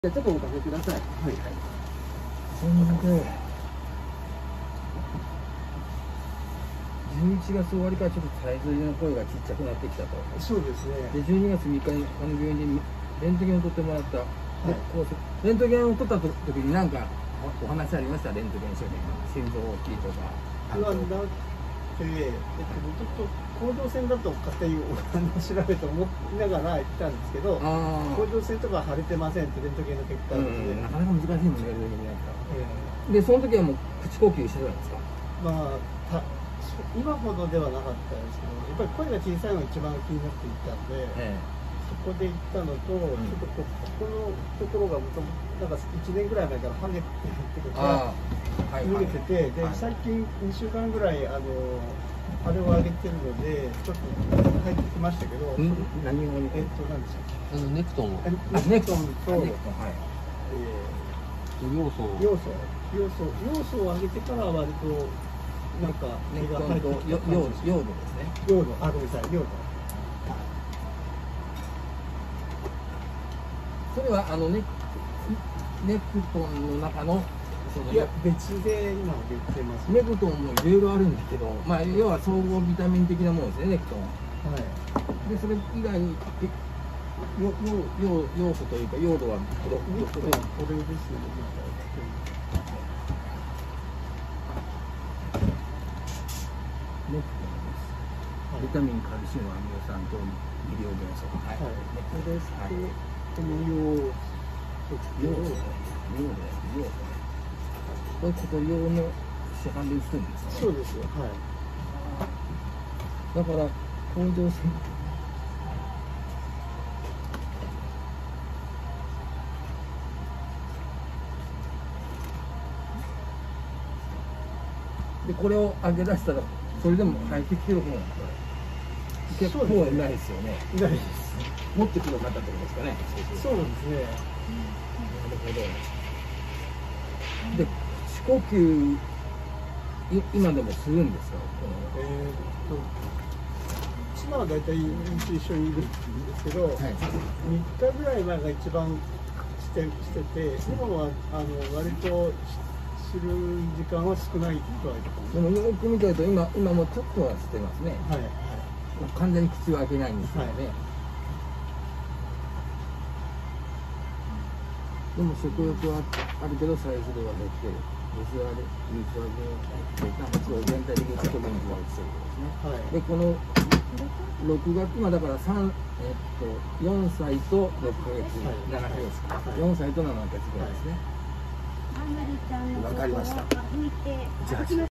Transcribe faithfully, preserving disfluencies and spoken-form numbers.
じゃあちょっとおかけください。はい。 そんで、じゅういちがつ終わりからちょっとさえずりの声がちっちゃくなってきたと。 そうですね。 で、じゅうにがつみっかにこの病院でレントゲンを取ってもらった。で、こうレントゲンを取った時に何かお話ありました？レントゲン書で心臓大きいとか。 不安だって、えっと、ちょっと甲状腺だとかっていうお話調べて思いながら言ったんですけど、甲状腺とか腫れてませんってレントゲンの結果で、うん、 なかなか難しいもんね、レントゲンやったら。えー、で、その時はもう口呼吸してたんですか？ まあた今ほどではなかったですけど、やっぱり声が小さいのが一番気になっていったんで、ええ、そこで行ったのと、うん、ちょっとここのところがもともとなんかいちねんぐらい前からハゲてるっていうか逃げてて、で、はい、最近にしゅうかんぐらいあのあれを上げてるのでちょっと入ってきましたけど、 何をえっと何でしたっけ？ あのネクトンをネクトンと、はい、 えー、要素要素要素要素を上げてからは割となんかネクトンとヨードですね。 ヨード、あ、ごめんなさい、ヨード。 それはあのネネクトンの中のいや別で今言ってます。 ネクトンもいろいろあるんですけど、まあ要は総合ビタミン的なものですね、ネクトン。はい。でそれ以外によよよ要素というかヨードはこれこれこれですね。 ネクトンです。ビタミン、カルシウム、アミノ酸と微量元素。はい。 これですとこの用用素用素用素。これこと用の市販で売ってるんですかね。 そうですよ。はい。 だから甲状腺でこれを上げ出したらそれでも入ってきてる方なんですか？結構ないですよね。 ないです。 持ってくる方ってことですかね。 そうですね。なるほど。で口呼吸今でもするんですか？ えー、っと妻は大体一緒にいるんですけど、はい、みっかぐらい前が一番してしてて、今はあの割とする時間は少ないとは言ってます。 でもよく見てると今今もちょっとはしてますね。はい、はい、完全に口は開けないんですよね。はい、でも食欲はあるけどサイズ量は減ってる。水は水は全体的にちょっと元気が落ちてるんですね。はい、でこのろくがつ今だから三えっとよんさいとろっかげつ、はい、ななかげつか、はい、よんさいとななかげつぐらいですね。わかりました。じゃあ